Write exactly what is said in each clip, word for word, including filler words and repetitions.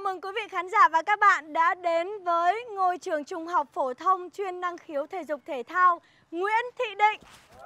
mừng quý vị khán giả và các bạn đã đến với ngôi trường trung học phổ thông chuyên năng khiếu thể dục thể thao Nguyễn Thị Định.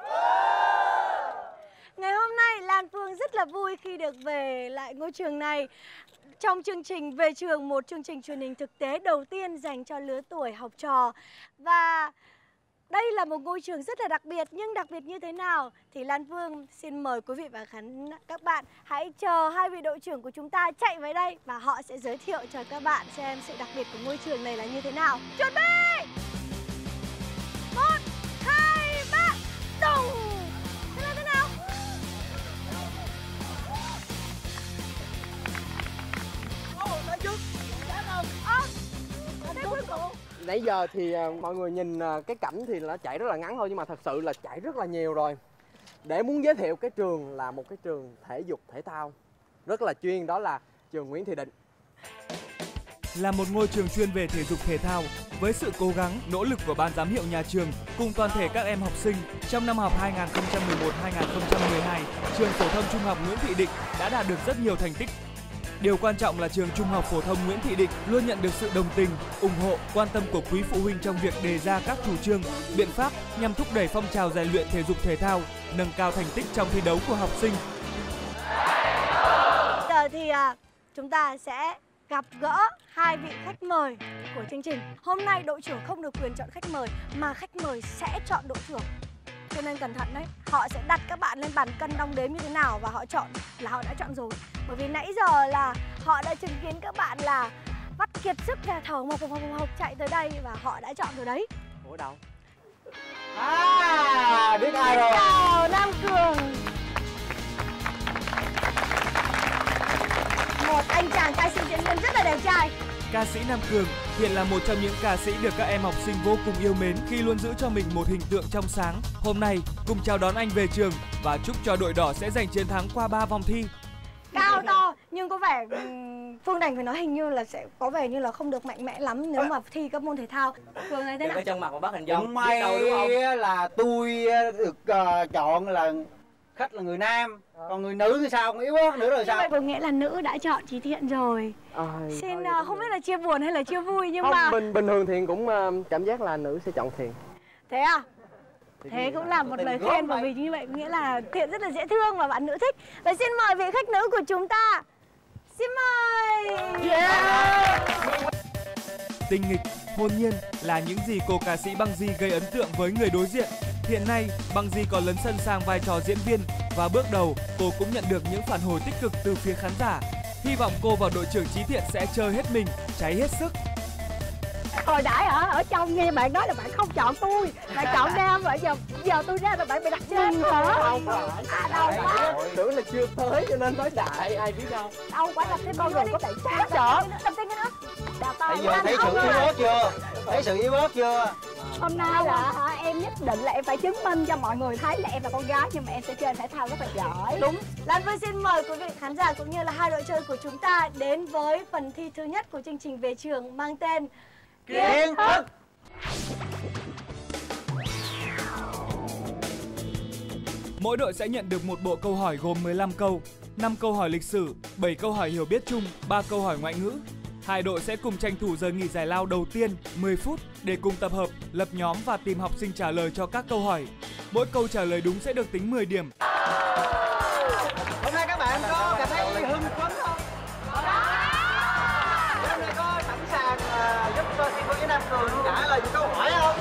Ngày hôm nay Lan Phương rất là vui khi được về lại ngôi trường này trong chương trình Về Trường, một chương trình truyền hình thực tế đầu tiên dành cho lứa tuổi học trò. Và đây là một ngôi trường rất là đặc biệt, nhưng đặc biệt như thế nào thì Lan Phương xin mời quý vị và khán các bạn hãy chờ hai vị đội trưởng của chúng ta chạy về đây và họ sẽ giới thiệu cho các bạn xem sự đặc biệt của ngôi trường này là như thế nào. Chuẩn bị! Một, hai, ba, đùng! Thế là thế nào? Ồ, nói trước! Đã không? Ơ! Thế cuối cùng! Nãy giờ thì mọi người nhìn cái cảnh thì nó chạy rất là ngắn thôi, nhưng mà thật sự là chạy rất là nhiều rồi. Để muốn giới thiệu cái trường là một cái trường thể dục thể thao rất là chuyên, đó là trường Nguyễn Thị Định. Là một ngôi trường chuyên về thể dục thể thao, với sự cố gắng, nỗ lực của ban giám hiệu nhà trường cùng toàn thể các em học sinh, trong năm học hai nghìn không trăm mười một hai nghìn không trăm mười hai, trường phổ thông trung học Nguyễn Thị Định đã đạt được rất nhiều thành tích. Điều quan trọng là trường Trung học phổ thông Nguyễn Thị Định luôn nhận được sự đồng tình, ủng hộ, quan tâm của quý phụ huynh trong việc đề ra các chủ trương, biện pháp nhằm thúc đẩy phong trào rèn luyện thể dục thể thao, nâng cao thành tích trong thi đấu của học sinh. Giờ thì à, chúng ta sẽ gặp gỡ hai vị khách mời của chương trình. Hôm nay đội trưởng không được quyền chọn khách mời mà khách mời sẽ chọn đội trưởng. Cho nên cẩn thận đấy, họ sẽ đặt các bạn lên bàn cân đong đếm như thế nào và họ chọn là họ đã chọn rồi. Bởi vì nãy giờ là họ đã chứng kiến các bạn là vắt kiệt sức ra thở hồng hộc hồng hộc chạy tới đây và họ đã chọn rồi đấy. Ủa đâu? À, biết ai rồi. Chào Nam Cường. Một anh chàng ca sĩ diễn viên rất là đẹp trai. Ca sĩ Nam Cường hiện là một trong những ca sĩ được các em học sinh vô cùng yêu mến khi luôn giữ cho mình một hình tượng trong sáng. Hôm nay cùng chào đón anh về trường và chúc cho đội đỏ sẽ giành chiến thắng qua ba vòng thi. Cao to nhưng có vẻ Phương Đành phải nói hình như là sẽ có vẻ như là không được mạnh mẽ lắm nếu mà thi các môn thể thao. Phương này thế nào? Cái chân mặt mà bác hình dung. Không may là tôi được uh, chọn là khách là người nam, còn người nữ thì sao, yếu ớt nữa rồi sao? Vậy có nghĩa là nữ đã chọn Trí Thiện rồi. À, Xin uh, không biết là chia buồn hay là chia vui nhưng không, mà bình bình thường Thiện cũng uh, cảm giác là nữ sẽ chọn Thiện. Thế à? Thế cũng là một lời khen bởi vì như vậy có nghĩa là Thiện rất là dễ thương và bạn nữ thích. Và xin mời vị khách nữ của chúng ta. Xin mời. Yeah. Tinh nghịch, hồn nhiên là những gì cô ca sĩ Băng Di gây ấn tượng với người đối diện. Hiện nay, Băng Di còn lấn sân sang vai trò diễn viên và bước đầu cô cũng nhận được những phản hồi tích cực từ phía khán giả. Hy vọng cô và đội trưởng Trí Thiện sẽ chơi hết mình, cháy hết sức. Hồi nãy ở ở trong nghe bạn nói là bạn không chọn tôi, bạn chọn Nam rồi giờ giờ tôi ra là bạn bị đặt trên hả? Không phải. À, đâu quá. Tưởng là chưa tới cho nên nói đại, ai biết đâu. Đâu quá đặt trên con người có bạn sát sợ. Cầm tay cái nữa. Bây giờ thấy sự yếu ớt chưa? Thấy sự yếu ớt chưa? Hôm nay là hả, em nhất định là em phải chứng minh cho mọi người thấy là em là con gái nhưng mà em sẽ chơi thể thao rất là giỏi. Đúng. Lan Phương xin mời quý vị khán giả cũng như là hai đội chơi của chúng ta đến với phần thi thứ nhất của chương trình Về Trường mang tên Kiến thức. Mỗi đội sẽ nhận được một bộ câu hỏi gồm mười lăm câu, năm câu hỏi lịch sử, bảy câu hỏi hiểu biết chung, ba câu hỏi ngoại ngữ. Hai đội sẽ cùng tranh thủ giờ nghỉ giải lao đầu tiên mười phút để cùng tập hợp, lập nhóm và tìm học sinh trả lời cho các câu hỏi. Mỗi câu trả lời đúng sẽ được tính mười điểm. Hôm nay các bạn có cảm thấy hưng phấn không? Hôm nay có sẵn sàng uh, giúp cho team của Nam Cường trả lời những câu hỏi không?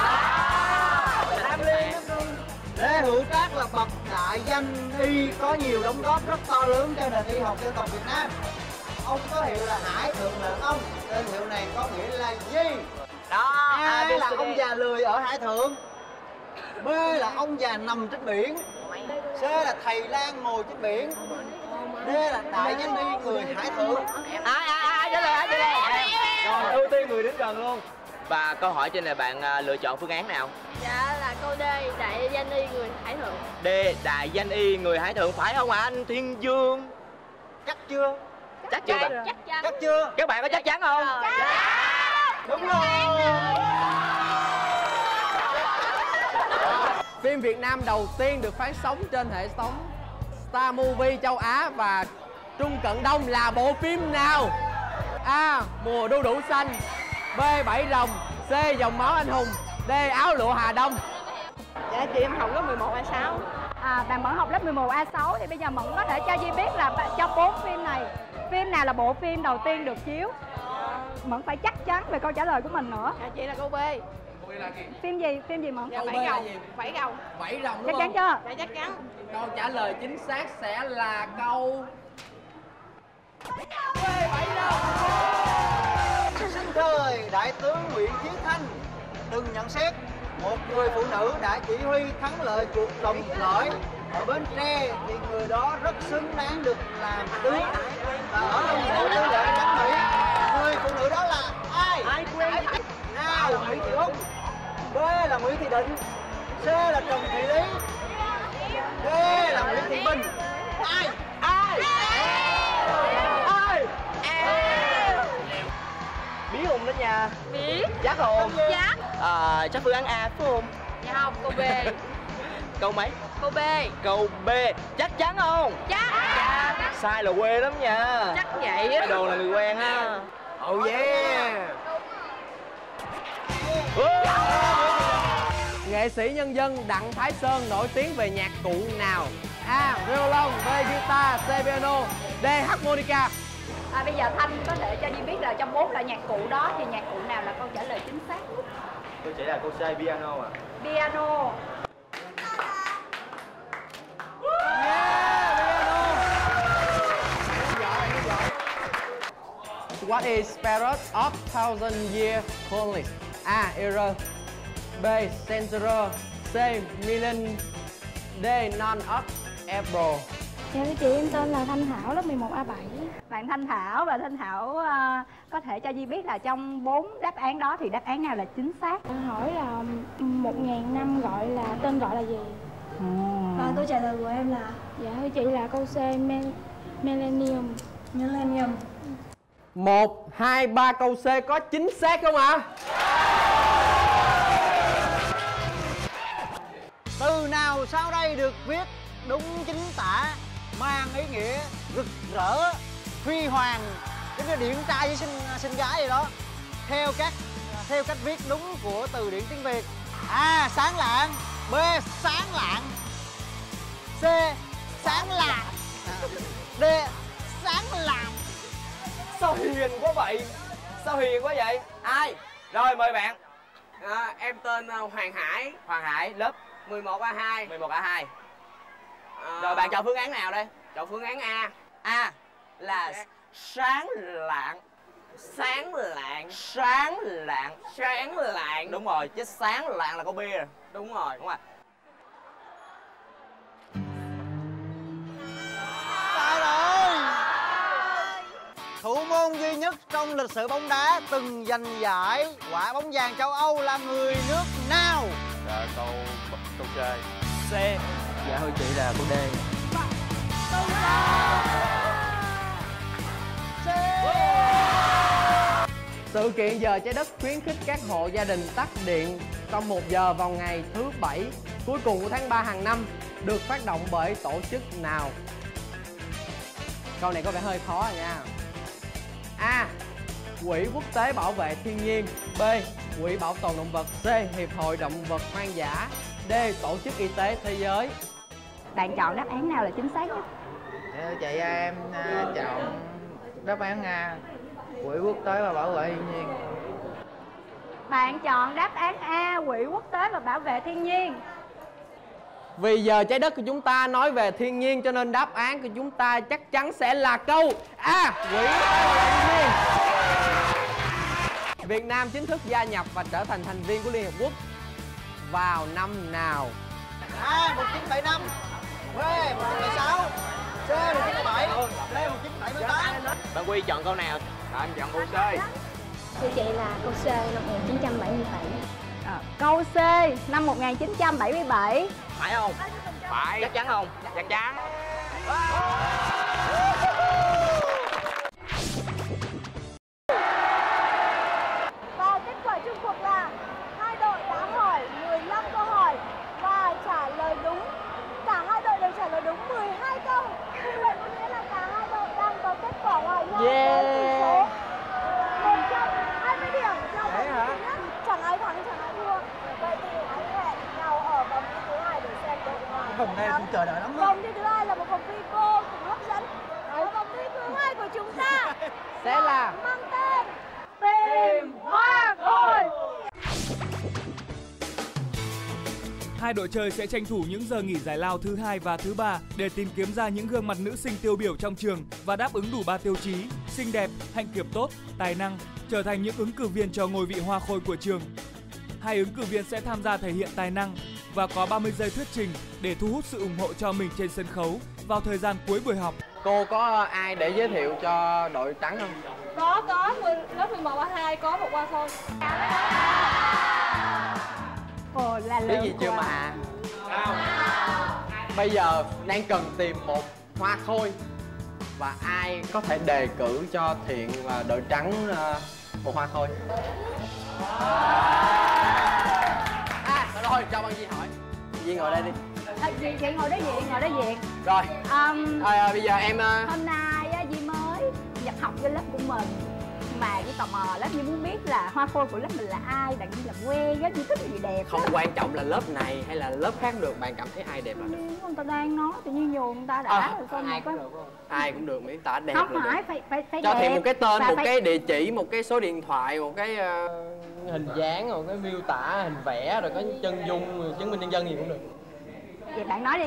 Nam Liên, Nam Cường. Lê Hữu Trác là bậc đại danh y có nhiều đóng góp rất to lớn cho nền y học dân tộc Việt Nam. Ông có hiệu là Hải Thượng Lãng Ông, tên hiệu này có nghĩa là gì? Đó, A à, là ông già lười ở Hải Thượng, B là ông già nằm trên biển, C là thầy lang ngồi trên biển, D là đại danh y người Hải Thượng. À à à, trả lời, trả lời. Rồi, ưu tiên người đến gần luôn. Và câu hỏi trên này bạn uh, lựa chọn phương án nào? Dạ là câu D, đại danh y người Hải Thượng. D, đại danh y người Hải Thượng, phải không ạ anh Thiên Dương? Chắc chưa? Chắc chưa bạn? Chắc chắn. Chắc chưa? Các bạn có chắc chắn không? Dạ. Đúng rồi. Phim Việt Nam đầu tiên được phát sóng trên hệ thống Star Movie châu Á và Trung Cận Đông là bộ phim nào? A. Mùa đu đủ xanh. B. Bảy rồng. C. Dòng máu anh hùng. D. Áo lụa Hà Đông. Dạ chị em học lớp mười một A sáu. À, bạn Mẫn học lớp mười một A sáu thì bây giờ Mẫn có thể cho Di biết là trong bốn phim này, phim nào là bộ phim đầu tiên được chiếu? Mẫn phải chắc chắn về câu trả lời của mình nữa. Dạ chị là câu B. Phim gì? Phim gì Mẫn? Dạ bảy rồng. Bảy rồng. Bảy rồng Chắc đúng chắn không? chưa? Dạ chắc chắn. Câu trả lời chính xác sẽ là câu B. Bảy rồng. Sinh thời Đại tướng Nguyễn Chí Thanh từng nhận xét một người phụ nữ đã chỉ huy thắng lợi cuộc đồng khởi ở Bến Tre thì người đó rất xứng đáng được làm tướng. Và ở trong bộ tư lệnh cảnh Mỹ, người phụ nữ đó là ai? Ai quên? A là Nguyễn Thị Úc, B là Nguyễn Thị Định, C là Trần Thị Lý, D là Nguyễn Thị Bình. Ai? Ai? Ai? Biết không đó nha. Biết. Chắc không? Chắc. À, chắc phương án A phải không? Dạ không, câu B. Câu mấy? Câu B. Câu B. Chắc chắn không? Chắc. Chắc. Sai là quê lắm nha. Chắc vậy á. Cái đồ là người quen ha. Oh yeah. Nghệ sĩ nhân dân Đặng Thái Sơn nổi tiếng về nhạc cụ nào? A. Violon. B. Guitar. C. Piano. D. Harmonica. À, bây giờ Thanh có thể cho Di biết là trong bốn loại nhạc cụ đó thì nhạc cụ nào là câu trả lời chính xác? Tôi chỉ là câu C, piano à. Piano. What is Spirit of Thousand Year Chronicles? A. Era. B. Century. C. Million. D. None of April. Chào chị, em tên là Thanh Thảo, lớp mười một A bảy. Bạn Thanh Thảo và Thanh Thảo uh, có thể cho Di biết là trong bốn đáp án đó thì đáp án nào là chính xác? Bạn hỏi là một ngàn năm gọi là tên gọi là gì? Hmm. Và câu trả lời của em là Dạ thưa chị là câu C, Mel Millennium. Millennium. Một, hai, ba câu C có chính xác không ạ? Từ nào sau đây được viết đúng chính tả, mang ý nghĩa rực rỡ, huy hoàng, giống như điện trai với xinh xinh gái vậy đó. Theo các theo cách viết đúng của từ điển tiếng Việt. A. Sáng lạng. B. Sáng lạng. C. Sáng lạng. D. Sáng lạng. Sao hiền quá vậy? Sao hiền quá vậy? Ai? Rồi mời bạn. À, em tên uh, Hoàng Hải. Hoàng Hải, lớp mười một A hai. mười một A hai. À, Rồi bạn chọn phương án nào đây? chọn phương án A. A là sáng lạng. Sáng lạng. Sáng lạng. Sáng lạng. Đúng rồi, chứ sáng lạng là câu B rồi. Đúng rồi. Đúng rồi. Sai rồi. Thủ môn duy nhất trong lịch sử bóng đá từng giành giải quả bóng vàng châu Âu là người nước nào? Dạ, câu câu C. C. Dạ thôi chị là câu D. Sự kiện giờ trái đất khuyến khích các hộ gia đình tắt điện trong một giờ vào ngày thứ bảy cuối cùng của tháng ba hàng năm được phát động bởi tổ chức nào? Câu này có vẻ hơi khó rồi nha. A. Quỹ Quốc tế Bảo vệ Thiên nhiên. B. Quỹ Bảo tồn Động vật. C. Hiệp hội Động vật Hoang dã. D. Tổ chức Y tế Thế giới. Bạn chọn đáp án nào là chính xác nhất? Thưa chị, em uh, chọn đáp án A, Quỹ Quốc tế và Bảo vệ Thiên nhiên. Bạn chọn đáp án A, Quỹ Quốc tế và Bảo vệ Thiên nhiên. Vì giờ trái đất của chúng ta nói về thiên nhiên cho nên đáp án của chúng ta chắc chắn sẽ là câu A. Quỹ Bảo vệ Thiên nhiên. Việt Nam chính thức gia nhập và trở thành thành viên của Liên Hợp Quốc vào năm nào? A. một nghìn chín trăm bảy mươi lăm. B. một nghìn chín trăm bảy mươi sáu. C. một nghìn chín trăm bảy mươi bảy. D. một nghìn chín trăm bảy mươi tám. Bạn Quy chọn câu nào? Rồi, em chọn câu C. Thưa chị là câu C, năm một nghìn chín trăm bảy mươi bảy. À, câu C, năm một nghìn chín trăm bảy mươi bảy. Phải không? Phải. Chắc chắn không? Chắc chắn. Và kết quả chung cuộc là hai đội đã hỏi mười lăm câu hỏi và trả lời đúng. Cả hai đội đều trả lời đúng mười hai câu. Như vậy có nghĩa là cả hai đội đang có kết quả hòa nhau với tỷ số vòng này cũng chờ đợi lắm. Vòng thi thứ hai là một vòng thi cô cũng hấp dẫn. Và vòng thi thứ hai của chúng ta sẽ là mang tên Tìm Hoa Khôi. Hai đội chơi sẽ tranh thủ những giờ nghỉ giải lao thứ hai và thứ ba để tìm kiếm ra những gương mặt nữ sinh tiêu biểu trong trường và đáp ứng đủ ba tiêu chí: xinh đẹp, hạnh kiểm tốt, tài năng, trở thành những ứng cử viên cho ngôi vị hoa khôi của trường. Hai ứng cử viên sẽ tham gia thể hiện tài năng và có ba mươi giây thuyết trình để thu hút sự ủng hộ cho mình trên sân khấu vào thời gian cuối buổi học. Cô có ai để giới thiệu cho đội trắng không? Có, có, lớp mười một A hai có một hoa khôi. Ồ, là Biết gì chưa mà? Bây giờ đang cần tìm một hoa khôi và ai có thể đề cử cho Thiện và đội trắng một hoa khôi? À, rồi, cho bạn Duy hỏi. Duy ngồi đây đi. À, chị, chị ngồi đối diện, ngồi đối diện. Rồi, um, à, bây giờ em... Uh... Hôm nay á, Duy mới nhập học với lớp của mình. Mà Duy tò mò lắm, Duy muốn biết là hoa khôi của lớp mình là ai, đặng Duy làm quen á, Duy thích gì đẹp. Không đó. Quan trọng là lớp này hay là lớp khác được, bạn cảm thấy ai đẹp là được. Người ta đang nói, tự nhiên nhường người ta đã à, rồi sao ai có... cũng được không? Ai cũng được, miễn tả đẹp. Không là phải, được. phải, phải, phải cho đẹp. Thiện một cái tên, và một phải... cái địa chỉ, một cái số điện thoại, một cái uh, hình dáng, một cái miêu tả, hình vẽ, rồi có chân dung, chứng minh nhân dân gì cũng được. Vậy bạn nói đi.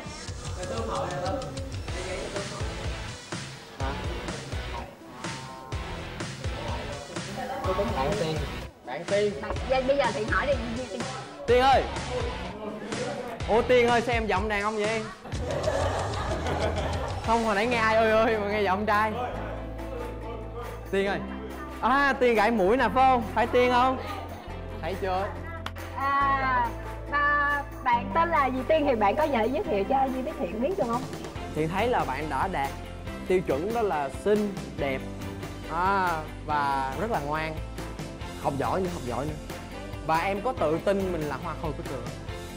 Bạn Tiên. Bạn Tiên. Bạn, bây giờ Thiện hỏi đi. Tiên ơi. Ủa Tiên ơi, sao em giọng đàn ông vậy? Không, hồi nãy nghe ai ơi ơi mà nghe giọng trai. Tiên ơi. À, Tiên gãi mũi nè phải không? Phải Tiên không? Thấy chưa? À, và bạn tên là gì Tiên thì bạn có thể giới thiệu cho Duy biết Thiện biết được không? Thiện thấy là bạn đã đạt tiêu chuẩn đó là xinh, đẹp à, và rất là ngoan, học giỏi nữa, học giỏi nữa. Và em có tự tin mình là hoa khôi của trường.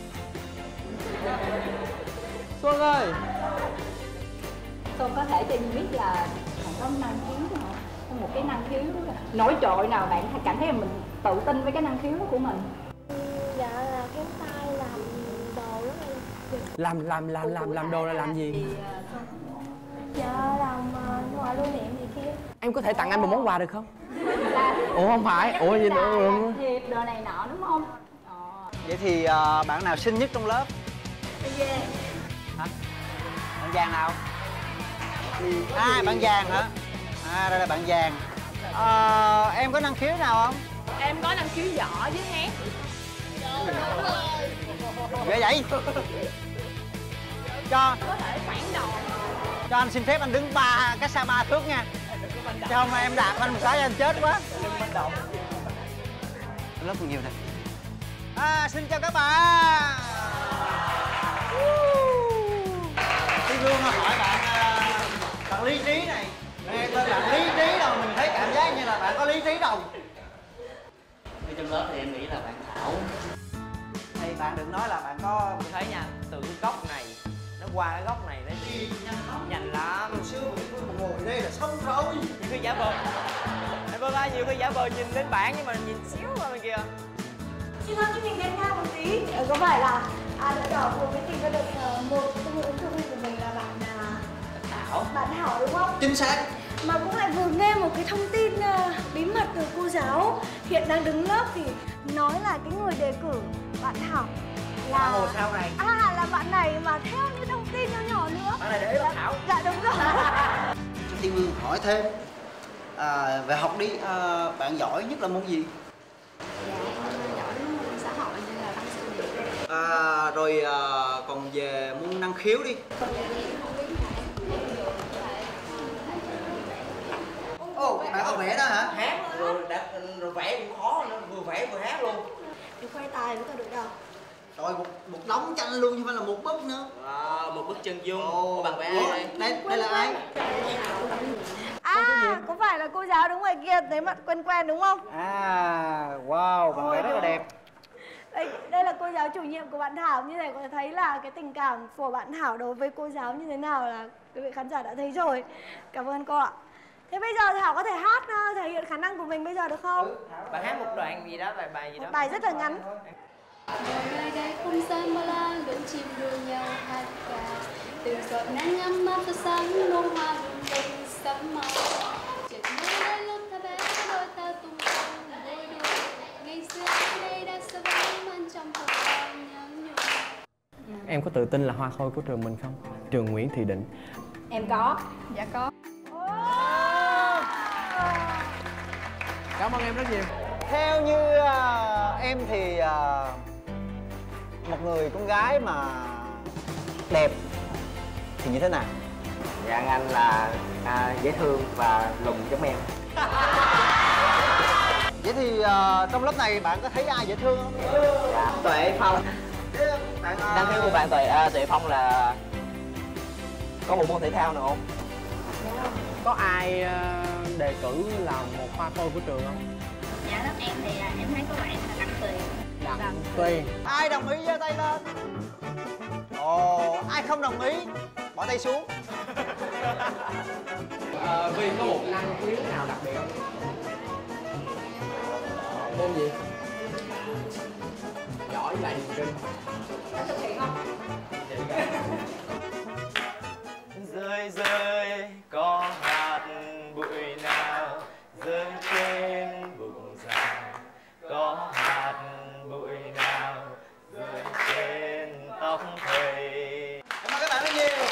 Xuân ơi. Xuân có thể cho Duy biết là bạn có năng khiếu nào, có một cái năng khiếu nổi trội nào bạn cảm thấy là mình tự tin với cái năng khiếu đó của mình? Dạ là cái tay làm đồ rất là Làm làm làm làm làm đồ là làm gì? dạ làm uh, ngoại lưu niệm gì kia. Em có thể tặng anh một món quà được không? Là... Ủa không phải, ủa gì nữa? Thiệp đồ này nọ đúng không? Ờ. Vậy thì uh, bạn nào xinh nhất trong lớp? Bạn Giang. Hả? Bạn Giang nào? À, bạn Giang hả? À, đây là bạn Giang. À, em có năng khiếu nào không? Em có năng khiếu võ với hát. Ghê vậy? Cho Có thể phản đồ. cho anh xin phép anh đứng ba cách xa ba thước nha. Cho không em đạp anh một cái anh chết quá. Lớp còn nhiều nè. À, xin chào các bạn. Tôi luôn hỏi bạn bạn lý trí này. Nghe tên bạn lý trí đâu mình thấy cảm giác như là bạn có lý trí đâu. Ở trong lớp thì em nghĩ là bạn Thảo. Thì bạn đừng nói là bạn có. Tôi thấy nha, từ cái góc này nó qua cái góc này nó đi nhanh lắm. Hồi xưa mình ngồi đây là xong rồi. Nhiều khi giả vờ em vâng ơi, nhiều khi giả vờ nhìn lên bảng nhưng mà nhìn xíu qua bên kia. Chị Thơm cho mình ghen ngang một tí. Ờ, có phải là à đã đỏ vừa mới tìm ra được uh, một trong những ứng cử viên của mình là bạn uh, Thảo. Bạn Thảo đúng không? Chính xác. Mà cũng lại vừa nghe một cái thông tin uh, bí mật từ cô giáo hiện đang đứng lớp thì nói là cái người đề cử bạn Thảo là Hồ sao này? À là bạn này mà theo như thông tin nhỏ nhỏ nữa. Bạn này để ý bạn Thảo. Dạ đúng rồi. Cho Tiên Vương hỏi thêm à, về học đi, à, bạn giỏi nhất là môn gì? Dạ em giỏi môn xã hội nên là văn sử địa. À, rồi à, còn về môn năng khiếu đi. Ồ, bạn có vẽ đó hả? Hát rồi, đã, rồi vẽ cũng khó nữa, vừa vẽ vừa hát luôn. Em khoe tài với cả được đâu. Rồi một, một đống tranh luôn chứ không phải là một bức nữa. À, một bức chân dung. Ồ, Bạn vẽ ai đây? Đây, đây là ai? À, có phải là cô giáo đứng ngoài kia thấy mặt quen quen đúng không? À, wow, bạn vẽ rất là đẹp. Đây, đây là cô giáo chủ nhiệm của bạn Thảo. Như này có thể thấy là cái tình cảm của bạn Thảo đối với cô giáo như thế nào là quý vị khán giả đã thấy rồi. Cảm ơn cô ạ. Thế bây giờ Thảo có thể hát uh, thể hiện khả năng của mình bây giờ được không? Bạn hát một đoạn gì đó, bài bài gì đó. Một bài rất là ngắn. Ngồi nơi đây không gian bao la, lưỡng chim đua nhau hát ca. Từ giọt nắng ấm áp tươi sáng, bông hoa lung linh sẫm màu. Chợt nhớ đến lúc ta bé đôi ta tung tăng vui đùa. Ngày xưa ở đây đã sớm mang trong thầm lòng nhắn nhủ. Em có tự tin là hoa khôi của trường mình không? Trường Nguyễn Thị Định. Em có. Dạ có. Cảm ơn em rất nhiều. Theo như uh, em thì uh, một người con gái mà đẹp thì như thế nào? Dạ anh là à, dễ thương và lùn giống em. Vậy thì uh, trong lớp này bạn có thấy ai dễ thương không? Dạ, Tuệ Phong. Bạn, uh... Năng khiếu của bạn Tuệ à, Tuệ Phong là có một môn thể thao nào không? Có ai uh, đề cử là một hoa khôi của trường không? Dạ lớp em thì em thấy có bạn là Đặng Tuyền. Đặng Tuyền. Ai đồng ý giơ tay lên? Ồ, ai không đồng ý bỏ tay xuống. Ờ, Viên có một năng khiếu nào đặc biệt không? Môn gì? Giỏi lại niềm kinh. Có thực hiện không? Rơi rơi có hạt bụi nào rơi trên bụng già, có hạt bụi nào rơi trên tóc thầy. Cảm ơn các bạn rất nhiều.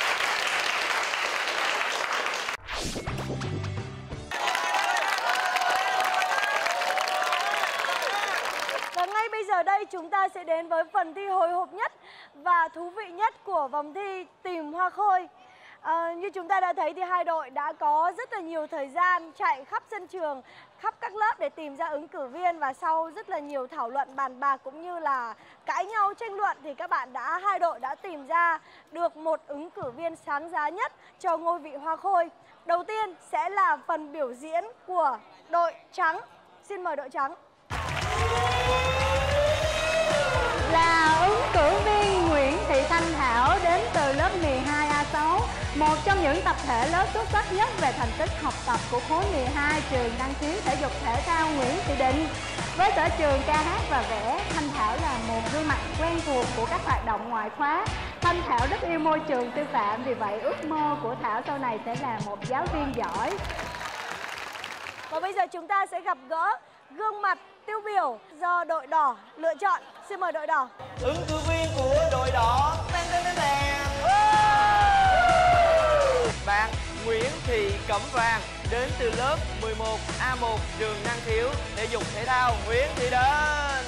Và ngay bây giờ đây chúng ta sẽ đến với phần thi hồi hộp nhất và thú vị nhất của vòng thi tìm hoa khôi. À, như chúng ta đã thấy thì hai đội đã có rất là nhiều thời gian chạy khắp sân trường, khắp các lớp để tìm ra ứng cử viên, và sau rất là nhiều thảo luận bàn bạc cũng như là cãi nhau tranh luận thì các bạn đã hai đội đã tìm ra được một ứng cử viên sáng giá nhất cho ngôi vị hoa khôi. Đầu tiên sẽ là phần biểu diễn của đội trắng. Xin mời đội trắng. Là ứng cử viên Nguyễn Thị Thanh Thảo đến từ lớp mười hai A sáu, một trong những tập thể lớp xuất sắc nhất về thành tích học tập của khối mười hai trường năng khiếu thể dục thể thao Nguyễn Thị Định. Với sở trường ca hát và vẽ, Thanh Thảo là một gương mặt quen thuộc của các hoạt động ngoại khóa. Thanh Thảo rất yêu môi trường sư phạm, vì vậy ước mơ của Thảo sau này sẽ là một giáo viên giỏi. Và bây giờ chúng ta sẽ gặp gỡ gương mặt tiêu biểu do đội đỏ lựa chọn. Xin mời đội đỏ. Ứng cử viên của đội đỏ tên tên tên tên. Bạn Nguyễn Thị Cẩm Vàng đến từ lớp mười một A một trường năng khiếu thể dục thể thao Nguyễn Thị Định.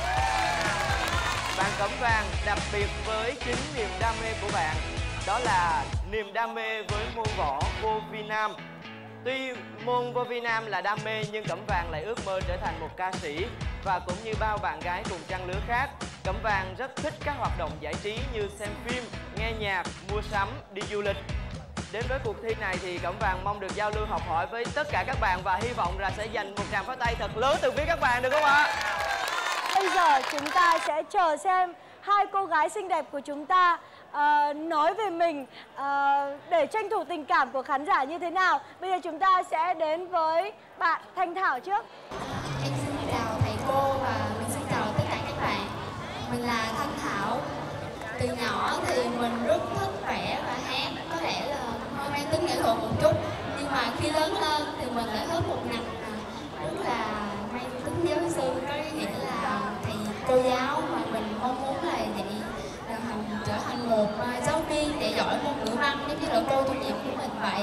Bạn Cẩm Vàng đặc biệt với chính niềm đam mê của bạn, đó là niềm đam mê với môn võ vô vi nam. Tuy môn vô vi nam là đam mê nhưng Cẩm Vàng lại ước mơ trở thành một ca sĩ. Và cũng như bao bạn gái cùng trang lứa khác, Cẩm Vàng rất thích các hoạt động giải trí như xem phim, nghe nhạc, mua sắm, đi du lịch. Đến với cuộc thi này thì Cẩm Vàng mong được giao lưu học hỏi với tất cả các bạn và hy vọng là sẽ dành một tràng pháo tay thật lớn từ phía các bạn, được không ạ? Bây giờ chúng ta sẽ chờ xem hai cô gái xinh đẹp của chúng ta uh, nói về mình uh, để tranh thủ tình cảm của khán giả như thế nào. Bây giờ chúng ta sẽ đến với bạn Thanh Thảo trước. Em xin chào thầy cô và mình xin chào tất cả các bạn. Mình là Thanh Thảo. Từ nhỏ thì mình rất thích vẽ và hát, có lẽ là hơi mang tính nghệ thuật một chút. Nhưng mà khi lớn lên thì mình lại thích một ngành rất là mang tính giáo sư, có nghĩa là thầy cô giáo, mà mình mong muốn là dạy là trở thành một giáo viên dạy giỏi môn ngữ văn giống như là cô chủ nhiệm của mình vậy.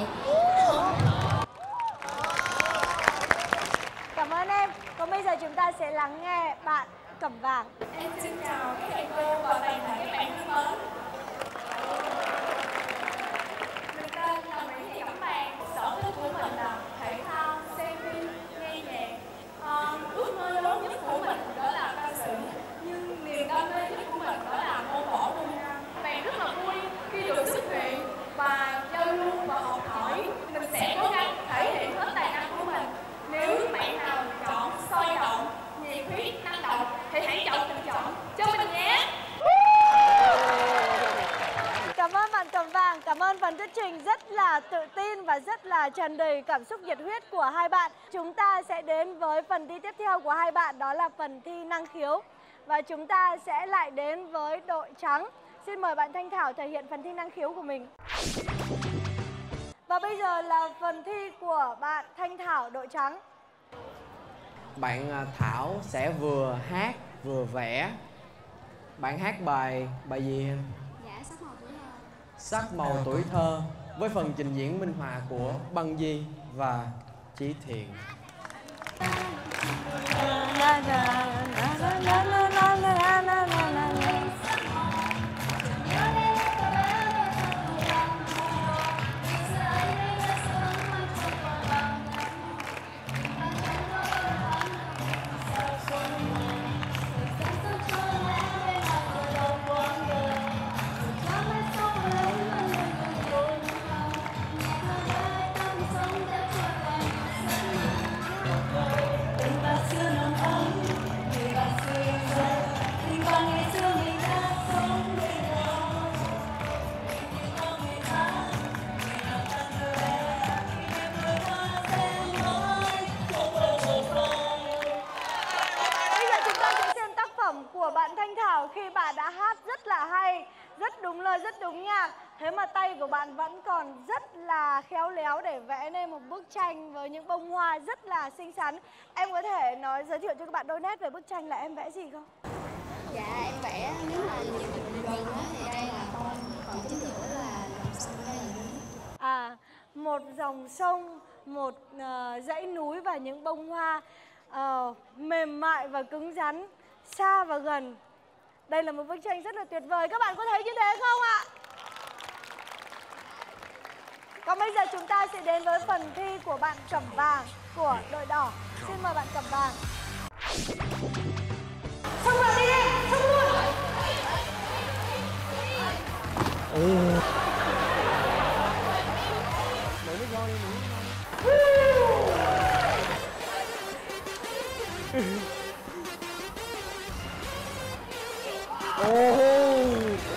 Cảm ơn em. Còn bây giờ chúng ta sẽ lắng nghe bạn Cẩm Vàng. Em xin chào các thầy cô và toàn thể các bạn thân mến. Mình tên là Nguyễn Thị Cẩm Vàng. Sở thích của mình là thể thao, xem phim, nghe nhạc. À, ước mơ lớn nhất của mình đó là ca sĩ. Nhưng niềm đam mê nhất của mình đó là môn võ vô vi nam. Bạn rất là vui khi được xuất hiện và giao lưu và học hỏi. Mình sẽ cố gắng thể hiện hết tài năng của mình. Nếu bạn nào chọn sôi động, nhiệt huyết, năng động thì hãy chọn tình chọn cho mình nhé. Cảm ơn bạn Cẩm Vàng, cảm ơn phần thuyết trình rất là tự tin và rất là tràn đầy cảm xúc nhiệt huyết của hai bạn. Chúng ta sẽ đến với phần thi tiếp theo của hai bạn, đó là phần thi năng khiếu. Và chúng ta sẽ lại đến với đội trắng. Xin mời bạn Thanh Thảo thể hiện phần thi năng khiếu của mình. Và bây giờ là phần thi của bạn Thanh Thảo, đội trắng. Bạn Thảo sẽ vừa hát vừa vẽ. Bạn hát bài bài gì? Dạ, sắc màu tuổi thơ. Sắc màu tuổi thơ, với phần trình diễn minh họa của Băng Di và Chí Thiện. Của bạn Thanh Thảo khi bạn đã hát rất là hay, rất đúng lời, rất đúng nhạc. Thế mà tay của bạn vẫn còn rất là khéo léo để vẽ nên một bức tranh với những bông hoa rất là xinh xắn. Em có thể nói giới thiệu cho các bạn đôi nét về bức tranh là em vẽ gì không? Dạ, em vẽ nếu là nhìn gần đó thì đây là bông, còn chính giữa là dòng sông, đây là núi. À, một dòng sông, một uh, dãy núi và những bông hoa uh, mềm mại và cứng rắn, xa và gần. Đây là một bức tranh rất là tuyệt vời. Các bạn có thấy như thế không ạ? Còn bây giờ chúng ta sẽ đến với phần thi của bạn Cẩm Vàng của đội đỏ. Xin mời bạn Cẩm Vàng. Xông vào đi đi, xông luôn. Ừ. Mày mới vô đi, mày mới oh.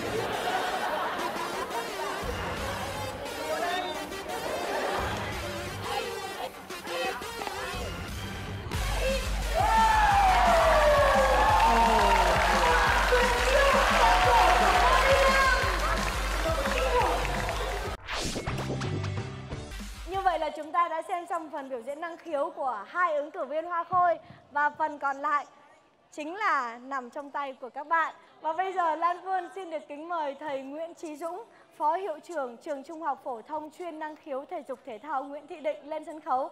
Như vậy là chúng ta đã xem xong phần biểu diễn năng khiếu của hai ứng cử viên Hoa Khôi. Và phần còn lại chính là nằm trong tay của các bạn. Và bây giờ Lan Phương xin được kính mời thầy Nguyễn Chí Dũng, Phó Hiệu trưởng Trường Trung học Phổ thông chuyên năng khiếu thể dục thể thao Nguyễn Thị Định lên sân khấu.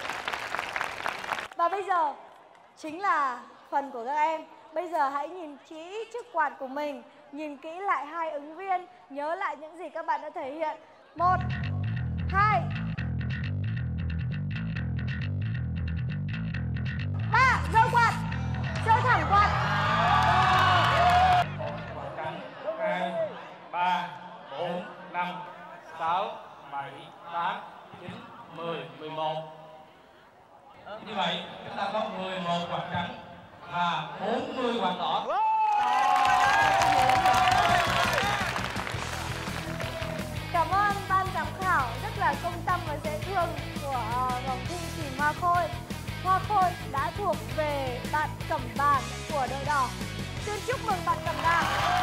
Và bây giờ chính là phần của các em. Bây giờ hãy nhìn kỹ chiếc quạt của mình, nhìn kỹ lại hai ứng viên, nhớ lại những gì các bạn đã thể hiện. Một, hai, ba, giơ quạt, giơ thẳng quạt. Hai, ba, bốn, năm, sáu, bảy, tám, chín, mười, mười một. Như vậy chúng ta có mười một quạt trắng và bốn mươi quạt đỏ. Cảm ơn ban giám khảo rất là công tâm và dễ thương của vòng thi tìm Hoa Khôi. Hoa Khôi đã thuộc về bạn Cẩm Vàng của đội đỏ. Xin chúc mừng bạn Cẩm Vàng.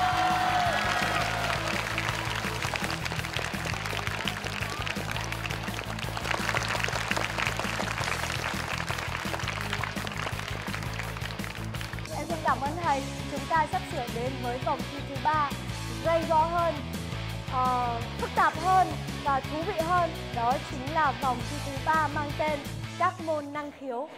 Em xin cảm ơn thầy. Chúng ta sắp sửa đến với vòng thi thứ ba, gay go hơn, uh, phức tạp hơn và thú vị hơn. Đó chính là vòng thi thứ ba mang tên các môn năng khiếu.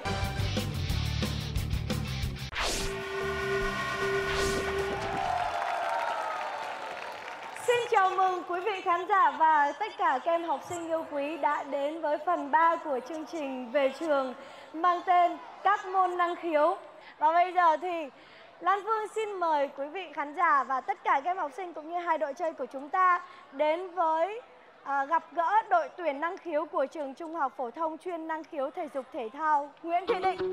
Xin chào mừng quý vị khán giả và tất cả các em học sinh yêu quý đã đến với phần ba của chương trình Về Trường mang tên các môn năng khiếu. Và bây giờ thì Lan Phương xin mời quý vị khán giả và tất cả các em học sinh cũng như hai đội chơi của chúng ta đến với à, gặp gỡ đội tuyển năng khiếu của Trường Trung học Phổ thông chuyên năng khiếu thể dục thể thao Nguyễn Thị Định.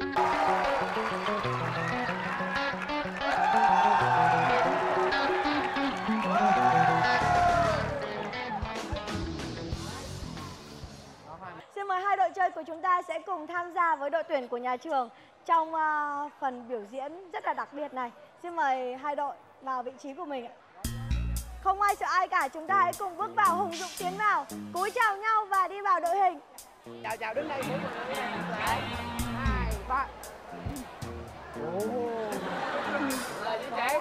Xin mời hai đội chơi của chúng ta sẽ sẽ cùng tham gia với đội tuyển của nhà trường trong uh, phần biểu diễn rất là đặc biệt này. Xin mời hai đội vào vị trí của mình ạ. Không ai sợ ai cả, chúng ta hãy cùng bước vào, hùng dũng tiến vào, cúi chào nhau và đi vào đội hình. Chào chào đứng đây mỗi người lại. Hai, ba. Ồ. Là gì vậy?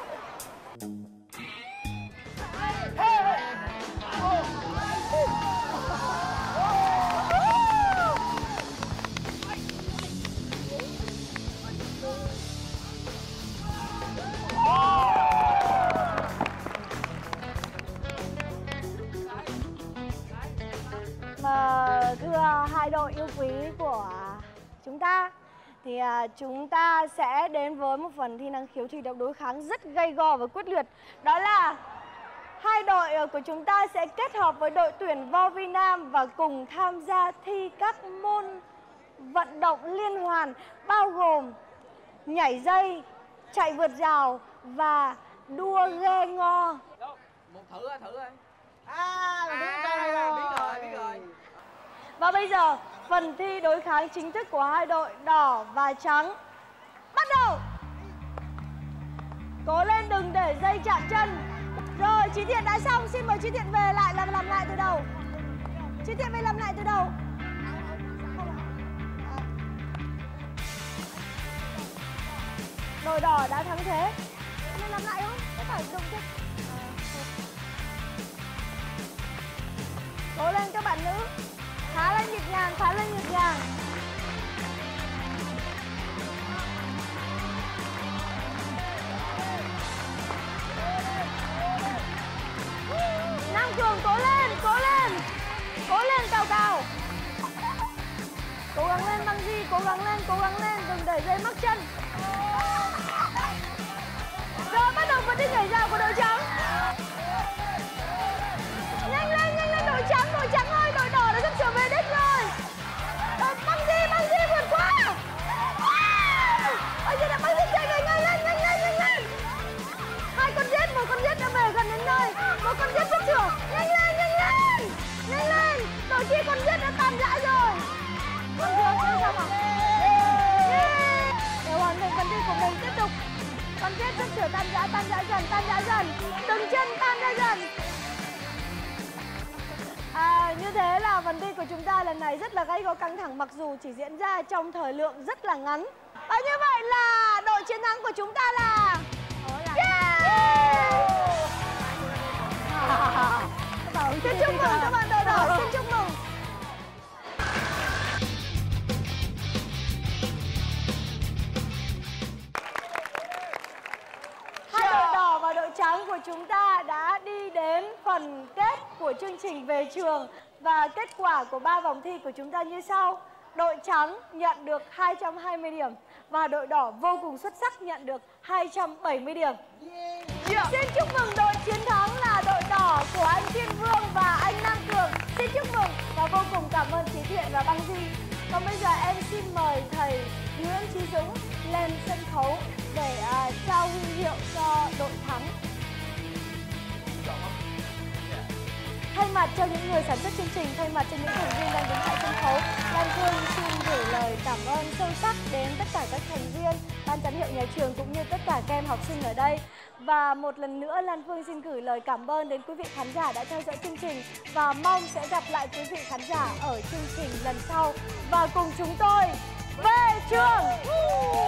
Mà thưa hai đội yêu quý của chúng ta, thì à, chúng ta sẽ đến với một phần thi năng khiếu thi đấu đối kháng rất gay go và quyết liệt. Đó là hai đội của chúng ta sẽ kết hợp với đội tuyển vo vi nam và cùng tham gia thi các môn vận động liên hoàn bao gồm nhảy dây, chạy vượt rào và đua ghê ngo. Một thử á, thử ơi. À, à, biết rồi, biết rồi. Và bây giờ, phần thi đối kháng chính thức của hai đội đỏ và trắng bắt đầu. Cố lên, đừng để dây chạm chân. Rồi, Chí Thiện đã xong, xin mời Chí Thiện về lại làm làm lại từ đầu. Chí Thiện về làm lại từ đầu. Đội đỏ đã thắng thế. Nên làm lại không? Có phải dùng chứ? Cố lên các bạn nữ. Khá lên nhịp nhàng, khá lên nhịp nhàng. Nam Cường cố lên, cố lên. Cố lên cao cao. Cố gắng lên Băng Di, cố gắng lên, cố gắng lên, đừng để dây mắc chân. Rồi bắt đầu phần thi nhảy rào của đội trắng. Nhanh lên, nhanh lên đội trắng, đội trắng ơi, đội đỏ đã sắp sửa về đích rồi. Đội Băng Di, Băng Di vượt qua. Bây giờ là Băng Di chạy về, nhanh lên, nhanh lên, nhanh lên. Hai con giết, một con giết đã về gần đến nơi. Một con giết sắp sửa, nhanh lên, nhanh lên. Nhanh lên, đội chi con giết đã tan rã rồi. Con Cường sẽ sao mà? Để hoàn thành phần thi của mình tiếp tục. Con giết sắp sửa tan rã, tan rã dần, tan rã dần. Từng chân tan ra dần. À, như thế là phần thi của chúng ta lần này rất là gay go căng thẳng mặc dù chỉ diễn ra trong thời lượng rất là ngắn. Và như vậy là đội chiến thắng của chúng ta là... Yeah! Xin chúc mừng các bạn đội đỏ, xin chúc mừng. Hai đội đỏ và đội trắng của chúng ta đã đi đến phần kết của chương trình về trường. Và kết quả của ba vòng thi của chúng ta như sau. Đội trắng nhận được hai trăm hai mươi điểm và đội đỏ vô cùng xuất sắc nhận được hai trăm bảy mươi điểm. Yeah. Xin chúc mừng đội chiến thắng là đội đỏ của anh Thiên Vương và anh Nam Cường. Xin chúc mừng và vô cùng cảm ơn Chí Thiện và Băng Di. Còn bây giờ em xin mời thầy Nguyễn Chí Dũng lên sân khấu để uh, trao huy hiệu cho đội thắng. Thay mặt cho những người sản xuất chương trình, thay mặt cho những thành viên đang đứng tại sân khấu, Lan Phương xin gửi lời cảm ơn sâu sắc đến tất cả các thành viên, ban giám hiệu nhà trường cũng như tất cả các em học sinh ở đây. Và một lần nữa Lan Phương xin gửi lời cảm ơn đến quý vị khán giả đã theo dõi chương trình và mong sẽ gặp lại quý vị khán giả ở chương trình lần sau. Và cùng chúng tôi về trường!